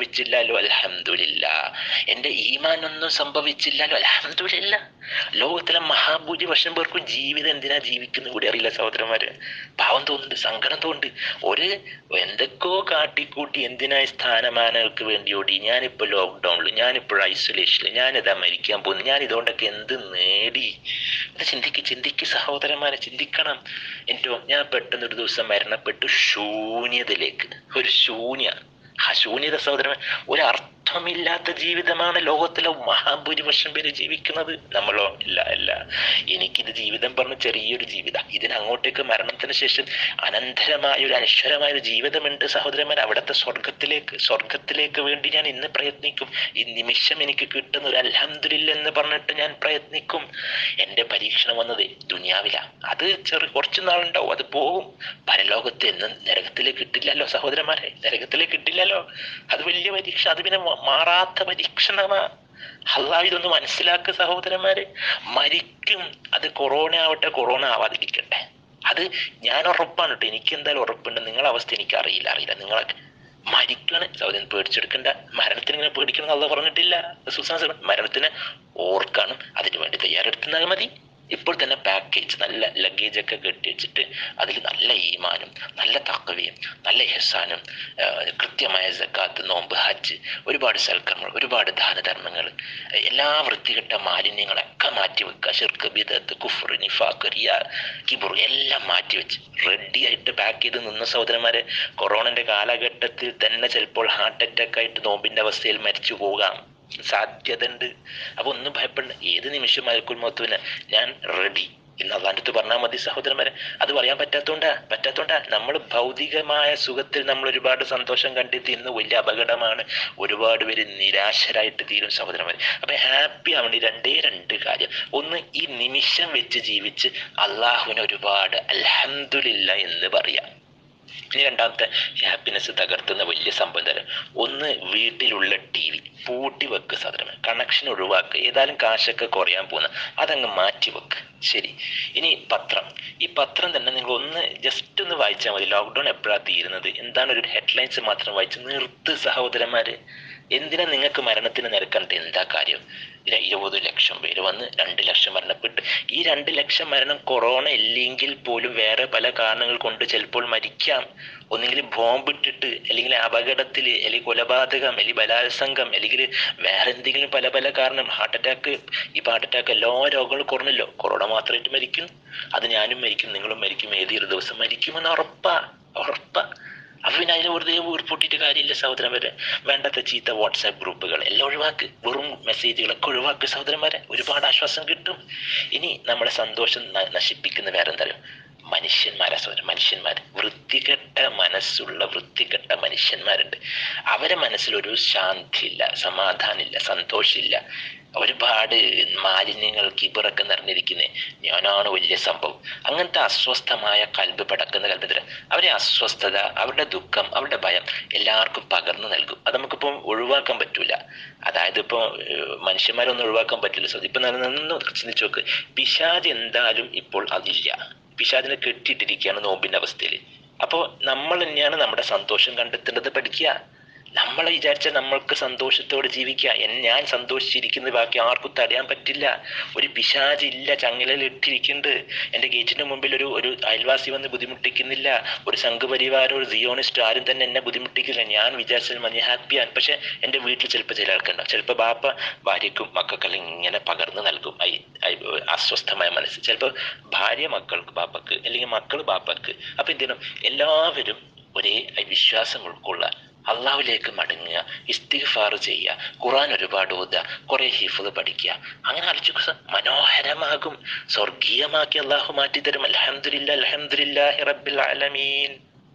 സംഭവിച്ചില്ലല്ലോ, അൽഹംദുലില്ലാ. എൻ്റെ ഈമാൻ ഒന്നും സംഭവിച്ചില്ലല്ലോ, അൽഹംദുലില്ലാ. ലോകത്തിലെ മഹാഭൂരിപക്ഷം പേർക്കും ജീവിതം എന്തിനാ ജീവിക്കുന്നത് കൂടി അറിയില്ല സഹോദരന്മാര്. പാവം തോന്നുന്നുണ്ട്, സങ്കടം തോന്നുന്നുണ്ട്. ഒരു എന്തൊക്കെയോ കാട്ടിക്കൂട്ടി എന്തിനായി സ്ഥാനമാനങ്ങൾക്ക് വേണ്ടി ഓടി. ഞാനിപ്പോൾ ലോക്ക്ഡൗണിൽ, ഞാനിപ്പോൾ ഐസൊലേഷനിൽ, ഞാനിതാ മരിക്കാൻ പോകുന്നു, ഞാൻ ഇതുകൊണ്ടൊക്കെ എന്ത് നേടി? അത് ചിന്തിക്ക് ചിന്തിക്ക് സഹോദരന്മാരെ, ചിന്തിക്കണം. ഏറ്റവും ഞാൻ പെട്ടെന്ന് ഒരു ദിവസം മരണപ്പെട്ടു ശൂന്യതയിലേക്ക്. ഒരു ശൂന്യ ആ ശൂന്യത സഹോദരൻ, ഒരു അർത്ഥമില്ലാത്ത ജീവിതമാണ് ലോകത്തിലെ മഹാഭൂരിപക്ഷം പേര് ജീവിക്കുന്നത്. നമ്മളോ ഇല്ല ഇല്ല എനിക്കിത് ജീവിതം പറഞ്ഞ ചെറിയൊരു ജീവിതം, ഇതിനങ്ങോട്ടേക്ക് മരണത്തിന് ശേഷം അനന്തരമായ ഒരു അനശ്വരമായ ഒരു ജീവിതമുണ്ട് സഹോദരന്മാർ. അവിടുത്തെ സ്വർഗത്തിലേക്ക് സ്വർഗത്തിലേക്ക് വേണ്ടി ഞാൻ ഇന്ന് പ്രയത്നിക്കും. ഈ നിമിഷം എനിക്ക് കിട്ടുന്ന ഒരു അൽഹംദുലില്ലാ എന്ന് പറഞ്ഞിട്ട് ഞാൻ പ്രയത്നിക്കും. എൻ്റെ പരീക്ഷണം വന്നത് ദുനിയാവില, അത് ചെറു കുറച്ചു നാളുണ്ടാവും, അത് പോകും. പരലോകത്ത് എന്നും നരകത്തിലേക്ക് കിട്ടില്ലല്ലോ സഹോദരന്മാരെ, നരകത്തിലേക്ക് കിട്ടില്ലല്ലോ. അത് വലിയ പരീക്ഷ, അത് പിന്നെ മാറാത്ത പരീക്ഷണമാ. അല്ലാഹ് ഇതൊന്ന് മനസ്സിലാക്കുക സഹോദരന്മാരെ. മരിക്കും, അത് കൊറോണ ആവട്ടെ കൊറോണ ആവാതിരിക്കട്ടെ, അത് ഞാൻ ഉറപ്പാണ് കേട്ടോ. എനിക്ക് എന്തായാലും ഉറപ്പുണ്ട്. നിങ്ങളെ അവസ്ഥ എനിക്ക് അറിയില്ല അറിയില്ല നിങ്ങളൊക്കെ മരിക്കാണ് സഹോദരൻ, പേടിച്ചെടുക്കണ്ട. മരണത്തിന് ഇങ്ങനെ പേടിക്കണം അല്ലാഹ് പറഞ്ഞിട്ടില്ല. മരണത്തിനെ ഓർക്കാനും അതിനു വേണ്ടി തയ്യാറെടുത്താൽ മതി. ഇപ്പോൾ തന്നെ പാക്കേജ് നല്ല ലഗേജ് ഒക്കെ കെട്ടി വെച്ചിട്ട് അതിൽ നല്ല ഈമാനും നല്ല തഖ്വയും നല്ല ഇഹ്സാനും കൃത്യമായ സക്കാത്ത്, നോമ്പ്, ഹജ്ജ്, ഒരുപാട് സൽക്കർമ്മങ്ങൾ, ഒരുപാട് ദാനധർമ്മങ്ങൾ, എല്ലാ വൃത്തികെട്ട മാലിന്യങ്ങളൊക്കെ മാറ്റി വെക്കുക. ശിർക്ക്, ബിദഅത്ത്, കുഫ്ർ, നിഫാഖ്, റിയാ, കിബ്ർ എല്ലാം മാറ്റി വെച്ച് റെഡി ആയിട്ട് പാക്ക് ചെയ്ത് നിന്ന സഹോദരന്മാരെ, കൊറോണന്റെ കാലഘട്ടത്തിൽ തന്നെ ചിലപ്പോൾ ഹാർട്ട് അറ്റാക്ക് ആയിട്ട് നോമ്പിന്റെ അവസ്ഥയിൽ മരിച്ചു പോകാം, സാധ്യത ഉണ്ട്. അപ്പൊ ഒന്നും ഭയപ്പെടണ്ട. ഏത് നിമിഷം മലക്കുൽ മൗത്തിന് ഞാൻ റെഡി എന്ന് അള്ളാന്റെ അടുത്ത് പറഞ്ഞാൽ മതി സഹോദരന്മാരെ. അത് പറയാൻ പറ്റാത്തോണ്ടാ പറ്റാത്തോണ്ടാ നമ്മൾ ഭൗതികമായ സുഖത്തിൽ നമ്മൾ ഒരുപാട് സന്തോഷം കണ്ടെത്തി ഇന്ന് വലിയ അപകടമാണ്. ഒരുപാട് പേര് നിരാശരായിട്ട് തീരും സഹോദരന്മാരെ. അപ്പൊ ഹാപ്പി ആവണി രണ്ടേ രണ്ട് കാര്യം. ഒന്ന്, ഈ നിമിഷം വെച്ച് ജീവിച്ച് അള്ളാഹുവിന് ഒരുപാട് അൽഹംദുലില്ലാ എന്ന് പറയാം. ഇനി രണ്ടാമത്തെ ഹാപ്പിനെസ് തകർത്തുന്ന വലിയ സംഭവം തരാം. ഒന്ന്, വീട്ടിലുള്ള ടി വി പൂട്ടി വെക്ക് സാധനം, കണക്ഷൻ ഒഴിവാക്കുക. ഏതായാലും കാശൊക്കെ കുറയാൻ പോകുന്ന അതങ്ങ് മാറ്റി വെക്ക്. ശരി. ഇനി പത്രം, ഈ പത്രം തന്നെ നിങ്ങൾ ഒന്ന് ജസ്റ്റ് ഒന്ന് വായിച്ചാൽ മതി. ലോക്ക്ഡൗൺ എപ്പോഴാണ് തീരുന്നത്, എന്താണ് ഒരു ഹെഡ്ലൈൻസ് മാത്രം വായിച്ച് നിർത്ത് സഹോദരന്മാര്. എന്തിനാ നിങ്ങൾക്ക് മരണത്തിന് നിരക്കണ്ട? എന്താ കാര്യം? ഇരുപത് ലക്ഷം പേര് വന്ന് രണ്ട് ലക്ഷം മരണപ്പെട്ട്, ഈ രണ്ട് ലക്ഷം മരണം കൊറോണ ഇല്ലെങ്കിൽ പോലും വേറെ പല കാരണങ്ങൾ കൊണ്ട് ചിലപ്പോൾ മരിക്കാം. ഒന്നെങ്കിൽ ബോംബിട്ടിട്ട്, അല്ലെങ്കിൽ അപകടത്തിൽ, അല്ലെങ്കിൽ കൊലപാതകം, അല്ലെങ്കിൽ ബലാത്സംഗം, അല്ലെങ്കിൽ വേറെ എന്തെങ്കിലും പല പല കാരണം, ഹാർട്ട് അറ്റാക്ക്. ഇപ്പൊ ഹാർട്ട് അറ്റാക്ക് എല്ലാ രോഗങ്ങളും കുറഞ്ഞല്ലോ, കൊറോണ മാത്രമായിട്ട് മരിക്കും. അത് ഞാനും മരിക്കും, നിങ്ങളും മരിക്കും, ഏതൊരു ദിവസം മരിക്കുമെന്ന് ഉറപ്പാ ഉറപ്പാ അപ്പൊ പിന്നെ അതിന് വെറുതെ വീർപ്പൊട്ടിട്ട് കാര്യമില്ല സഹോദരന്മാരെ. വേണ്ടാത്ത ചീത്ത വാട്സാപ്പ് ഗ്രൂപ്പുകൾ എല്ലാം ഒഴിവാക്ക്, വെറും മെസ്സേജുകളൊക്കെ ഒഴിവാക്ക് സഹോദരന്മാരെ, ഒരുപാട് ആശ്വാസം കിട്ടും. ഇനി നമ്മളെ സന്തോഷം നശിപ്പിക്കുന്ന വേറെ എന്താ മനുഷ്യന്മാരാ സഹോദരൻ, മനുഷ്യന്മാർ, വൃത്തികെട്ട മനസ്സുള്ള വൃത്തികെട്ട മനുഷ്യന്മാരുണ്ട്. അവരെ മനസ്സിലൊരു ശാന്തിയില്ല, സമാധാനമില്ല, സന്തോഷമില്ല. ഒരുപാട് മാലിന്യങ്ങൾ, കിബറൊക്കെ നിറഞ്ഞിരിക്കുന്നത്. ഞാനാണ് വലിയ സംഭവം. അങ്ങനത്തെ അസ്വസ്ഥമായ കൽബ് പടക്കുന്ന കൽബിന് അവരെ അസ്വസ്ഥത, അവരുടെ ദുഃഖം, അവരുടെ ഭയം എല്ലാവർക്കും പകർന്നു നൽകും. അത് നമുക്കിപ്പം ഒഴിവാക്കാൻ പറ്റൂല. അതായത് ഇപ്പൊ മനുഷ്യന്മാരൊന്നും ഒഴിവാക്കാൻ പറ്റില്ല. സോ ഇപ്പൊ നിന്ന് ചിന്തിച്ചു നോക്ക്, പിശാച് എന്തായാലും ഇപ്പോൾ അതില്ല. പിശാചിനെ കെട്ടിയിട്ടിരിക്കുകയാണ് നോമ്പിന്റെ അവസ്ഥയിൽ. അപ്പോൾ നമ്മൾ തന്നെയാണ് നമ്മുടെ സന്തോഷം കണ്ടെത്തേണ്ടത്. പഠിക്കുക. നമ്മൾ വിചാരിച്ച നമ്മൾക്ക് സന്തോഷത്തോടെ ജീവിക്കുക. ഞാൻ സന്തോഷിച്ചിരിക്കുന്നത് ബാക്കി ആർക്കും തടയാൻ പറ്റില്ല. ഒരു പിശാചില്ല ചങ്ങലയിൽ ഇട്ടിരിക്കുന്നുണ്ട്. എൻ്റെ ഗേറ്റിന്റെ മുമ്പിൽ ഒരു ഒരു അയൽവാസി വന്ന് ബുദ്ധിമുട്ടിക്കുന്നില്ല. ഒരു സംഘപരിവാരോ ഒരു സിയോണിസ്റ്റോ ആരും തന്നെ എന്നെ ബുദ്ധിമുട്ടിക്കില്ല. ഞാൻ വിചാരിച്ചാൽ മതി, ഹാപ്പിയാണ്. പക്ഷെ എൻ്റെ വീട്ടിൽ ചിലപ്പോൾ ചില ആൾക്കുണ്ടാവും. ചിലപ്പോൾ ബാപ്പ ഭാര്യക്കും മക്കൾക്കെല്ലാം ഇങ്ങനെ പകർന്നു നൽകും അസ്വസ്ഥമായ മനസ്സ്. ചിലപ്പോൾ ഭാര്യ മക്കൾക്ക് ബാപ്പക്ക്, അല്ലെങ്കിൽ മക്കൾ ബാപ്പക്ക്. അപ്പൊ എന്തിനും എല്ലാവരും ഒരേ വിശ്വാസം ഉൾക്കൊള്ളുക, അള്ളാഹുലേക്ക് മടങ്ങുക, ഇസ്തിഗ്ഫാർ ചെയ്യുക, ഖുർആൻ ഒരുപാട് ഓതുക, കുറെ ഹിഫ്ള് പഠിക്കുക. അങ്ങനെ ആലോചിക്കുക, മനോഹരമാകും. സ്വർഗീയമാക്കി അള്ളാഹു മാറ്റിത്തരും. അൽഹംദുലില്ലാ അൽഹംദുലില്ലാഹി റബ്ബിൽ ആലമീൻ.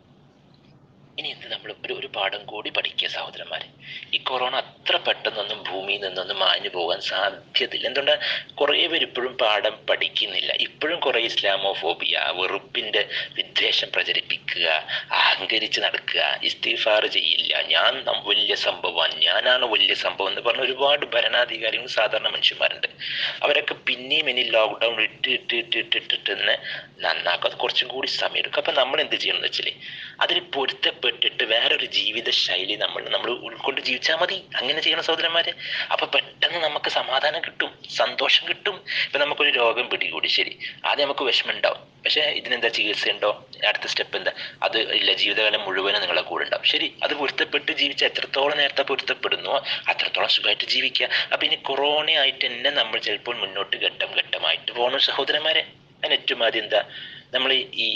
ഇനി എന്ത് നമ്മൾ ഒരു ഒരു പാഠം കൂടി പഠിക്കുക സഹോദരന്മാരെ. ഈ കൊറോണ അത്ര പെട്ടെന്നൊന്നും ഭൂമിയിൽ നിന്നൊന്നും മാഞ്ഞു പോകാൻ സാധ്യതയില്ല. എന്തുകൊണ്ടാണ്? കുറേ പേര് ഇപ്പോഴും പാഠം പഠിക്കുന്നില്ല. ഇപ്പോഴും കുറെ ഇസ്ലാമോഫോബിയ, വെറുപ്പിന്റെ വിദ്വേഷം പ്രചരിപ്പിക്കുക, അഹങ്കരിച്ച് നടക്കുക, ഇസ്തിഗ്ഫാർ ചെയ്യില്ല, ഞാൻ വലിയ സംഭവമാണ്, ഞാനാണ് വലിയ സംഭവം എന്ന് പറഞ്ഞ ഒരുപാട് ഭരണാധികാരികളും സാധാരണ മനുഷ്യന്മാരുണ്ട്. അവരൊക്കെ പിന്നെയും ഇനി ലോക്ക്ഡൗൺ ഇട്ട് ഇട്ട് ഇട്ട് ഇട്ടിട്ട് തന്നെ നന്നാക്കും. അത് കുറച്ചും കൂടി സമയം എടുക്കും. അപ്പൊ നമ്മൾ എന്ത് ചെയ്യണം എന്ന് വെച്ചാൽ അതിന് പൊരുത്തപ്പെട്ട് പൊരുത്തപ്പെട്ടിട്ട് വേറൊരു ജീവിത ശൈലി നമ്മൾ നമ്മൾ ഉൾക്കൊണ്ട് ജീവിച്ചാൽ മതി. അങ്ങനെ ചെയ്യണം സഹോദരന്മാരെ. അപ്പൊ പെട്ടെന്ന് നമുക്ക് സമാധാനം കിട്ടും, സന്തോഷം കിട്ടും. ഇപ്പൊ നമുക്കൊരു രോഗം പിടികൂടി, ശരി, ആദ്യം നമുക്ക് വിഷമം ഉണ്ടാവും. പക്ഷെ ഇതിനെന്താ ചികിത്സ ഉണ്ടോ? അടുത്ത സ്റ്റെപ്പ് എന്താ? അത് ഇല്ല, ജീവിതകാലം മുഴുവനും നിങ്ങളെ കൂടെ ഉണ്ടാവും. ശരി, അത് പൊരുത്തപ്പെട്ട് ജീവിച്ച എത്രത്തോളം നേരത്തെ പൊരുത്തപ്പെടുന്നുവോ അത്രത്തോളം സുഖമായിട്ട് ജീവിക്കുക. അപ്പൊ ഇനി കൊറോണ ആയിട്ട് തന്നെ നമ്മൾ ചിലപ്പോൾ മുന്നോട്ട് ഘട്ടം ഘട്ടമായിട്ട് പോകണം സഹോദരന്മാരെ. അതിന് ഏറ്റവും ആദ്യം എന്താ, നമ്മൾ ഈ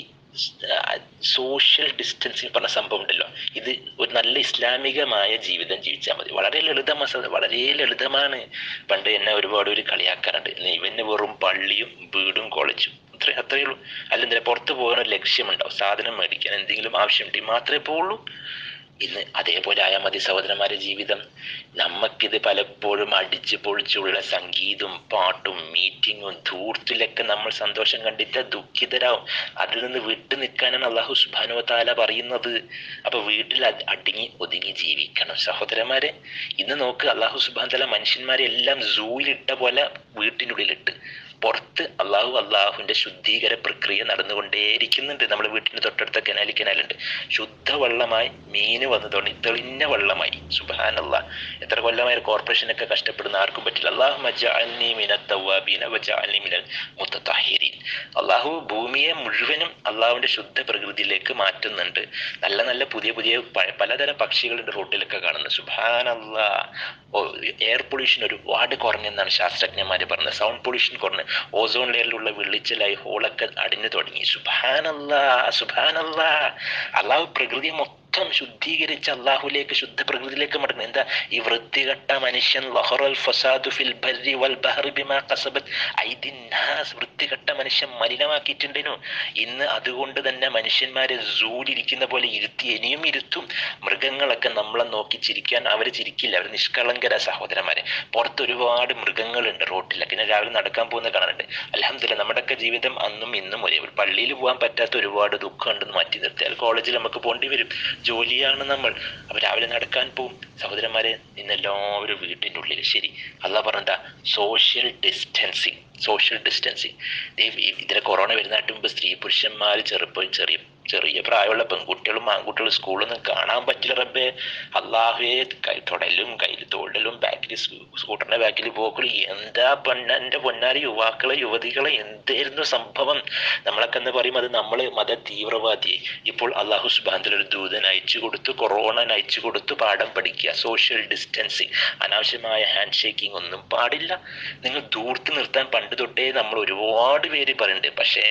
സോഷ്യൽ ഡിസ്റ്റൻസിങ് പറഞ്ഞ സംഭവം ഉണ്ടല്ലോ, ഇത് ഒരു നല്ല ഇസ്ലാമികമായ ജീവിതം ജീവിച്ചാൽ മതി. വളരെ ലളിതമാണ്, വളരെ ലളിതമാണ്. പണ്ട് എന്നെ ഒരുപാട് പേര് കളിയാക്കാറുണ്ട്, ഇവന് വെറും പള്ളിയും വീടും കോളേജും അത്ര അത്രയേ ഉള്ളൂ. അല്ലെന്താ പുറത്ത് പോകാൻ ഒരു ലക്ഷ്യമുണ്ടാവും, സാധനം മേടിക്കാൻ എന്തെങ്കിലും ആവശ്യമുണ്ടെങ്കിൽ മാത്രമേ പോവുള്ളൂ. ഇന്ന് അതേപോലെ ആയാൽ മതി സഹോദരന്മാരെ ജീവിതം. നമുക്കിത് പലപ്പോഴും അടിച്ചു പൊളിച്ചുള്ള സംഗീതവും പാട്ടും മീറ്റിങ്ങും ധൂർത്തിലൊക്കെ നമ്മൾ സന്തോഷം കണ്ടിട്ട് ദുഃഖിതരാവും. അതിൽ നിന്ന് വിട്ടു നിൽക്കാനാണ് അള്ളാഹു സുബ്ഹാനഹു വ തആല പറയുന്നത്. അപ്പൊ വീട്ടിൽ അടങ്ങി ഒതുങ്ങി ജീവിക്കണം സഹോദരന്മാരെ. ഇന്ന് നോക്ക്, അള്ളാഹു സുബ്ഹാനഹു വ തആല മനുഷ്യന്മാരെ എല്ലാം സൂയിലിട്ട പോലെ വീട്ടിനുള്ളിലിട്ട്, പുറത്ത് അള്ളാഹു അള്ളാഹുവിന്റെ ശുദ്ധീകര പ്രക്രിയ നടന്നുകൊണ്ടേയിരിക്കുന്നുണ്ട്. നമ്മുടെ വീട്ടിന് തൊട്ടടുത്ത കനാലി കനാലുണ്ട്, ശുദ്ധവെള്ളമായി മീന് വന്നു തുടങ്ങി, തെളിഞ്ഞ വെള്ളമായി. സുബ്ഹാനല്ലാഹ്, എത്ര കൊല്ലമായ കോർപ്പറേഷനൊക്കെ കഷ്ടപ്പെടുന്ന ആർക്കും പറ്റില്ല. അല്ലാഹുമ്മ ജഅൽനി മിനത് തവ്വാബീന വജഅൽനി മിനൽ മുതതഹിരീൻ. അള്ളാഹു ഭൂമിയെ മുഴുവനും അള്ളാഹുവിന്റെ ശുദ്ധ പ്രകൃതിയിലേക്ക് മാറ്റുന്നുണ്ട്. നല്ല നല്ല പുതിയ പുതിയ പലതരം പക്ഷികളുടെ റോട്ടിലൊക്കെ കാണുന്നത്. സുബ്ഹാനല്ലാഹ്. എയർ പൊല്യൂഷൻ ഒരുപാട് കുറഞ്ഞെന്നാണ് ശാസ്ത്രജ്ഞന്മാര് പറഞ്ഞത്. സൗണ്ട് പൊല്യൂഷൻ കുറഞ്ഞ്, ഓസോൺ ലെയറിലുള്ള വെള്ളിച്ചലായി ഹോളൊക്കെ അടിഞ്ഞു തുടങ്ങി. സുബ്ഹാനല്ലാഹ്, സുബ്ഹാനല്ലാഹ്. അള്ളാഹു പ്രകൃതിയെ മൊത്തം ശുദ്ധീകരിച്ച് അള്ളാഹുലേക്ക്, ശുദ്ധ പ്രകൃതിയിലേക്ക് മടങ്ങും. എന്താ ഈ വൃത്തികെട്ട മനുഷ്യൻ, ലഹറൽ ഫസാദു ഫിൽ ബർരി വൽ ബഹറി ബിമാ കസബത് ഐദിൻ നാസ്, വൃത്തികെട്ട മനുഷ്യൻ മലിനമാക്കിയിട്ടുണ്ടേനു. ഇന്ന് അതുകൊണ്ട് തന്നെ മനുഷ്യന്മാരെ സൂലിരിക്കുന്ന പോലെ ഇരുത്തി ഇനിയും ഇരുത്തും. മൃഗങ്ങളൊക്കെ നമ്മളെ നോക്കി ചിരിക്കാൻ അവർ ചിരിക്കില്ല, അവർ നിഷ്കളങ്കര സഹോദരന്മാരെ. പുറത്ത് ഒരുപാട് മൃഗങ്ങളുണ്ട് റോട്ടിലൊക്കെ. ഞാൻ രാവിലെ നടക്കാൻ പോകുന്ന കാണാറുണ്ട്. അൽഹംദുലില്ലാഹ്, നമ്മുടെയൊക്കെ ജീവിതം അന്നും ഇന്നും ഒരേ. പള്ളിയിൽ പോകാൻ പറ്റാത്ത ഒരുപാട് ദുഃഖം ഉണ്ടെന്ന് മാറ്റി നിർത്തിയാൽ കോളേജിൽ നമുക്ക് പോകേണ്ടി വരും, ജോലിയാണ് നമ്മൾ. അപ്പൊ രാവിലെ നടക്കാൻ പോവും സഹോദരന്മാരെ. ഇന്ന് എല്ലാവരും വീട്ടിൻ്റെ ഉള്ളിൽ. ശരി, അള്ളാഹ് പറഞ്ഞെന്താ? Social distancing, social distancing. ഇതിലെ കൊറോണ വരുന്നതിന് മുമ്പ് സ്ത്രീ പുരുഷന്മാർ, ചെറുപ്പം ചെറിയ ചെറിയ പ്രായമുള്ള പെൺകുട്ടികളും ആൺകുട്ടികളും സ്കൂളൊന്നും കാണാൻ പറ്റില്ല റബ്ബേ. അള്ളാഹുവേ, കൈ തൊടലും കയ്യിൽ തൊടലും ബാക്കിൽ സ്കൂട്ടറിന്റെ ബാക്കിൽ പോക്കലും, എന്താ പെണ്ണ എൻ്റെ പൊന്നാരി യുവാക്കളെ യുവതികളെ, എന്തായിരുന്നു സംഭവം? നമ്മളൊക്കെ എന്ന് പറയും അത് നമ്മൾ മത തീവ്രവാദിയായി. ഇപ്പോൾ അള്ളാഹു സുബ്ഹാനഹു വ തആല ഒരു ദൂതൻ അയച്ചു കൊടുത്തു, കൊറോണ അയച്ചു കൊടുത്തു, പാഠം പഠിക്കുക. സോഷ്യൽ ഡിസ്റ്റൻസിങ്, അനാവശ്യമായ ഹാൻഡ് ഷേക്കിംഗ് ഒന്നും പാടില്ല. നിങ്ങൾ ദൂർത്ത് നിർത്താൻ പണ്ട് തൊട്ടേ നമ്മൾ ഒരുപാട് പേര് പറയുന്നുണ്ട്. പക്ഷേ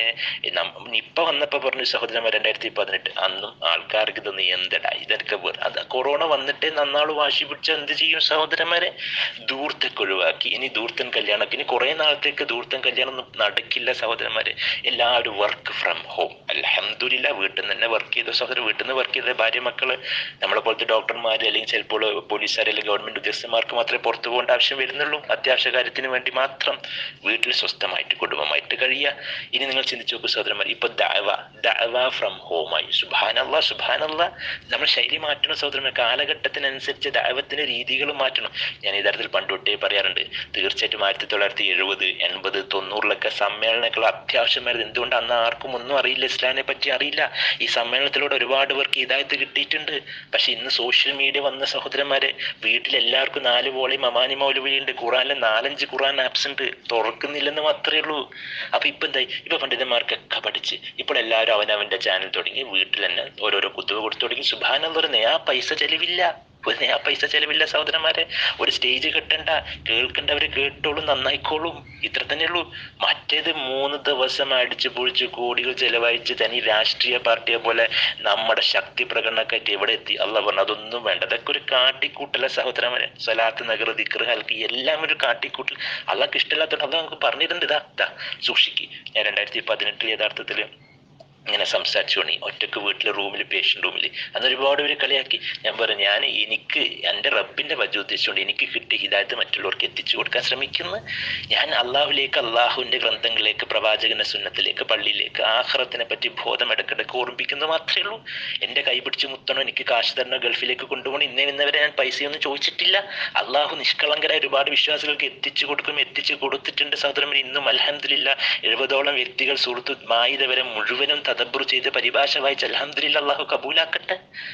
നിപ്പ വന്നപ്പോൾ പറഞ്ഞു സഹോദരന്മാർ, രണ്ടായിരത്തി പതിനെട്ട് അന്നും ആൾക്കാർക്ക് ഇതൊന്നും എന്തടാ ഇതൊക്കെ അത് കൊറോണ വന്നിട്ടേ നന്നാള് വാശി പിടിച്ച എന്ത് ചെയ്യും സഹോദരന്മാരെ? ദൂർത്തൊക്കെ ഒഴിവാക്കി. ഇനി ദൂർത്തൻ കല്യാണമൊക്കെ ഇനി കുറെ നാളത്തേക്ക് ദൂർത്തൻ കല്യാണം ഒന്നും നടക്കില്ല സഹോദരന്മാരെ. എല്ലാവരും വർക്ക് ഫ്രം ഹോം. അൽഹംദുലില്ലാഹ്, വീട്ടിൽ നിന്ന് തന്നെ വർക്ക് ചെയ്ത സഹോദരൻ, വീട്ടിൽ നിന്ന് വർക്ക് ചെയ്ത ഭാര്യ മക്കള്, നമ്മളെ പോലത്തെ ഡോക്ടർമാർ അല്ലെങ്കിൽ ചിലപ്പോൾ പോലീസുകാർ അല്ലെങ്കിൽ ഗവൺമെന്റ് ഉദ്യോഗസ്ഥന്മാർക്ക് മാത്രമേ പുറത്തു പോകേണ്ട ആവശ്യം വരുന്നുള്ളൂ. അത്യാവശ്യ കാര്യത്തിന് വേണ്ടി മാത്രം വീട്ടിൽ സ്വസ്ഥമായിട്ട് കുടുംബമായിട്ട് കഴിയുക. ഇനി നിങ്ങൾ ചിന്തിച്ചു നോക്കൂ സഹോദരന്മാർ, ഇപ്പൊ ദഅവ ദഅവ ഫ്രം ഹോമായി. സുബ്ഹാനല്ലാഹ്, സുബ്ഹാനല്ലാഹ്. നമ്മൾ ശൈലി മാറ്റണം സഹോദരന്മാർ. കാലഘട്ടത്തിനനുസരിച്ച് ദഅവത്തിന്റെ രീതികൾ മാറ്റണം. ഞാൻ യഥാർത്ഥത്തിൽ പണ്ട് തൊട്ടേ പറയാറുണ്ട്, തീർച്ചയായിട്ടും ആയിരത്തി തൊള്ളായിരത്തി എഴുപത് എൺപത് തൊണ്ണൂറിലൊക്കെ സമ്മേളനങ്ങൾ അത്യാവശ്യമായിരുന്നു. എന്തുകൊണ്ട്? അന്ന് ആർക്കും ഒന്നും അറിയില്ല, ഇസ്ലാമിനെ പറ്റി അറിയില്ല. ഈ സമ്മേളനത്തിലൂടെ ഒരുപാട് പേർക്ക് ഹിദായത്ത് കിട്ടിയിട്ടുണ്ട്. പക്ഷെ ഇന്ന് സോഷ്യൽ മീഡിയ വന്ന സഹോദരന്മാരെ, വീട്ടിലെല്ലാവർക്കും നാല് വോളിയം അമാനി മൗലവിയുണ്ട്, ഖുറാനിലെ നാലഞ്ച് ഖുറാൻ ആപ്സ് ഉണ്ട്, തുറക്കുന്നില്ലെന്ന് മാത്രമേ ഉള്ളൂ. അപ്പൊ ഇപ്പൊ എന്തായി? ഇപ്പൊ പണ്ഡിതന്മാർക്കൊക്കെ പഠിച്ച് ഇപ്പോൾ എല്ലാവരും അവനവന്റെ ചാനൽ തുടങ്ങി, വീട്ടിൽ തന്നെ ഓരോരോ കുത്തുവ കൊടുത്തു തുടങ്ങി. സുബ്ഹാനല്ലാഹ്, ഒരു നയാ പൈസ ചെലവില്ല, ഒരു നയാ പൈസ ചെലവില്ല സഹോദരന്മാരെ. ഒരു സ്റ്റേജ് കെട്ടണ്ട, കേൾക്കേണ്ടവര് കേട്ടോളും, നന്നായിക്കോളും, ഇത്ര തന്നെ ഉള്ളൂ. മറ്റേത് മൂന്ന് ദിവസം അടിച്ചു പൊളിച്ച് കോടികൾ ചെലവഴിച്ച് തനി രാഷ്ട്രീയ പാർട്ടിയെ പോലെ നമ്മുടെ ശക്തി പ്രകടനമൊക്കെ എവിടെ എത്തി? അള്ളാഹ് പറഞ്ഞു അതൊന്നും വേണ്ട, അതൊക്കെ ഒരു കാട്ടിക്കൂട്ടല സഹോദരന്മാരെ. സ്വലാത്ത്, നഗർ, ദിക്ർ, ഹൽക്ക് എല്ലാം ഒരു കാട്ടിക്കൂട്ടൽ. അള്ളാഹ്ക്ക് ഇഷ്ടമില്ലാത്ത അള്ളാഹ് നമുക്ക് പറഞ്ഞിട്ടുണ്ട്. ഇതാ ഇതാ സൂക്ഷിക്ക്. ഞാൻ രണ്ടായിരത്തി പതിനെട്ടിൽ യഥാർത്ഥത്തില് ഇങ്ങനെ സംസാരിച്ചു തുടങ്ങി, ഒറ്റക്ക് വീട്ടിലെ റൂമിൽ, പേഷ്യൻ്റ് റൂമിൽ. അന്ന് ഒരുപാട് പേര് കളിയാക്കി. ഞാൻ പറഞ്ഞു, ഞാൻ എനിക്ക് എൻ്റെ റബ്ബിന്റെ വജു ഉദ്ദേശിച്ചുകൊണ്ട് എനിക്ക് കിട്ടിയ ഹിദായത്ത് മറ്റുള്ളവർക്ക് എത്തിച്ചു കൊടുക്കാൻ ശ്രമിക്കുന്നു. ഞാൻ അള്ളാഹുലേക്ക്, അള്ളാഹുവിന്റെ ഗ്രന്ഥങ്ങളിലേക്ക്, പ്രവാചകന്റെ സുന്നത്തിലേക്ക്, പള്ളിയിലേക്ക്, ആഖിറത്തിനെ പറ്റി ബോധം ഇടക്കിടക്ക് ഓർമ്മിക്കുന്നത് മാത്രമേ ഉള്ളൂ. എൻ്റെ കൈ പിടിച്ച് മുത്തണോ, എനിക്ക് കാശ് തരണോ, ഗൾഫിലേക്ക് കൊണ്ടുപോകണം, ഇന്നേ ഇന്നവരെ ഞാൻ പൈസയൊന്നും ചോദിച്ചിട്ടില്ല. അള്ളാഹു നിഷ്കളങ്കരായ ഒരുപാട് വിശ്വാസികൾക്ക് എത്തിച്ചു കൊടുക്കും, എത്തിച്ചു കൊടുത്തിട്ടുണ്ട് സഹോദരന്മാർ. ഇന്നും അൽഹംദുലില്ലാഹ് എഴുപതോളം വ്യക്തികൾ സൂറത്തുൽ മാഇദ വരെ മുഴുവനും തദബ്ബുർ ചെയ്ത് പരിഭാഷ വായിച്ച് അൽഹംദുലില്ലാഹ്, അള്ളാഹു കബൂലാക്കട്ടെ.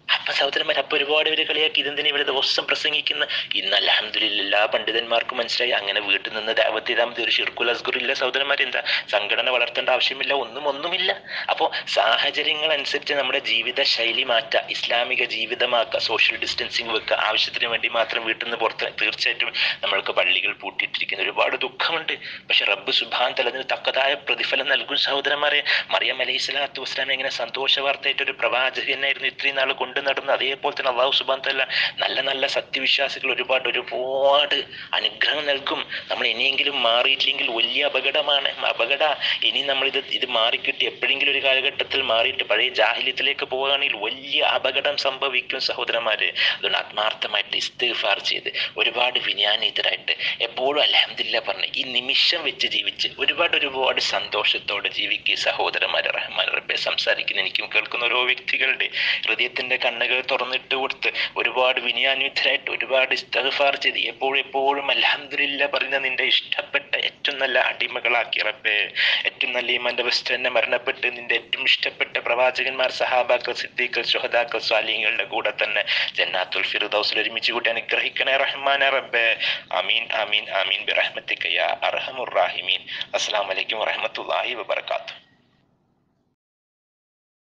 അപ്പൊ സഹോദരന്മാർ, അപ്പൊ ഒരുപാട് പേര് കളിയാക്കി, ഇതെന്തിനാ ഇവിടെ ദിവസം പ്രസംഗിക്കുന്ന. ഇന്ന് അൽഹംദുലില്ലാഹ് എല്ലാ പണ്ഡിതന്മാർക്കും മനസ്സിലായി അങ്ങനെ വീട്ടിൽ നിന്ന് ദഅവത്ത് ചെയ്താൽ മതി, ഒരു ഷിർക്കുൽ അസ്ഗർ ഇല്ല സഹോദരന്മാർ. എന്താ സംഘടന വളർത്തേണ്ട ആവശ്യമില്ല, ഒന്നും ഒന്നുമില്ല. അപ്പോൾ സാഹചര്യങ്ങൾ അനുസരിച്ച് നമ്മുടെ ജീവിത ശൈലി മാറ്റുക, ഇസ്ലാമിക ജീവിതമാക്കുക, സോഷ്യൽ ഡിസ്റ്റൻസിങ് വെക്കുക, ആവശ്യത്തിന് വേണ്ടി മാത്രം വീട്ടിൽ നിന്ന് പുറത്ത്. തീർച്ചയായിട്ടും നമ്മൾക്ക് പള്ളികൾ പൂട്ടിയിട്ടിരിക്കുന്ന ഒരുപാട് ദുഃഖമുണ്ട്. പക്ഷെ റബ്ബ് സുബ്ഹാനഹു വ തആല അതിന് തക്കതായ പ്രതിഫലം നൽകും സഹോദരന്മാരെ. മറിയം അലൈഹി സ്വലാത്തു വസ്സലാം എങ്ങനെ സന്തോഷ വാർത്തയായിട്ട് ഒരു പ്രവാചകനായിരുന്നു ഇത്രയും നാൾ കൊണ്ട് നടന്നു, അതേപോലെ തന്നെ അള്ളാഹു സുബ്ഹാനഹു വ തആല നല്ല നല്ല സത്യവിശ്വാസികൾ ഒരുപാട് ഒരുപാട് അനുഗ്രഹം നൽകും. നമ്മൾ ഇനിയെങ്കിലും മാറിയിട്ടില്ലെങ്കിൽ വലിയ അപകടമാണ്, അപകട. ഇനി നമ്മൾ ഇത് ഇത് മാറിക്കിട്ടി എപ്പോഴെങ്കിലും ഒരു കാലഘട്ടത്തിൽ മാറിയിട്ട് പഴയ ജാഹിലിയത്തിലേക്ക് പോവുകയാണെങ്കിൽ വലിയ അപകടം സംഭവിക്കും സഹോദരന്മാരെ. അതുകൊണ്ട് ആത്മാർത്ഥമായിട്ട് ഇസ്തിഗ്ഫാർ ചെയ്ത് ഒരുപാട് വിനയാനിതരായിട്ട് എപ്പോഴും അൽഹംദുലില്ലാഹ് പറഞ്ഞ് ഈ നിമിഷം വെച്ച് ജീവിച്ച് ഒരുപാട് ഒരുപാട് സന്തോഷത്തോടെ ജീവിക്കുക സഹോദരന്മാരെ. റഹ്മാൻ റബ്ബെ സംസാരിക്കുന്ന എനിക്കും കേൾക്കുന്ന ഓരോ വ്യക്തികളുടെ ഹൃദയത്തിന്റെ കണ്ണുകൾ തുറന്നിട്ട് കൊടുത്ത് ഒരുപാട് വിനയാന്വിതരായിട്ട് ഒരുപാട് ഇസ്തിഗ്ഫാർ ചെയ്ത് എപ്പോഴും എപ്പോഴും അൽഹംദുലില്ലാഹ് പറയുന്ന നിന്റെ ഇഷ്ടപ്പെട്ട ഏറ്റവും നല്ല അടിമകളാക്കി റബ്ബേ. ഏറ്റവും നല്ല ഈമാന്റെ അവസ്ഥ തന്നെ മരണപ്പെട്ട് നിന്റെ ഏറ്റവും ഇഷ്ടപ്പെട്ട പ്രവാചകന്മാർ, സഹാബാക്കൾ, സിദ്ദീഖുൽ, ശുഹദാക്കൾ, സ്വാലിഹീങ്ങളുടെ കൂടെ തന്നെ ജന്നാത്തുൽ ഫിർദൗസിൽ ഒരുമിച്ച് കൂട്ടി അനുഗ്രഹിക്കണേ റഹ്മാനെ റബ്ബേ. ആമീൻ ആമീൻ ആമീൻ ബിറഹ്മതിക യാ അർഹമുർ റാഹിമീൻ. അസ്സലാമു അലൈക്കും വറഹ്മത്തുള്ളാഹി വബറകാതുഹു.